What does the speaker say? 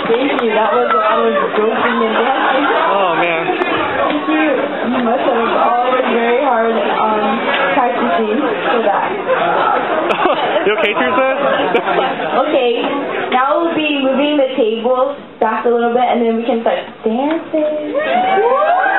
Thank you. That was a lot of joking and dancing. Oh, man. Thank you. You must have all worked very hard practicing for that. You okay, Teresa? Okay. Now we'll be moving the tables back a little bit, and then we can start dancing.